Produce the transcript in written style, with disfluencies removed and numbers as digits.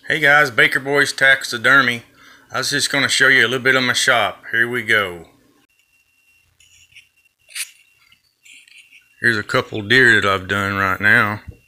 Hey guys, Baker Boys Taxidermy. I was just going to show you a little bit of my shop. Here we go. Here's a couple deer that I've done right now.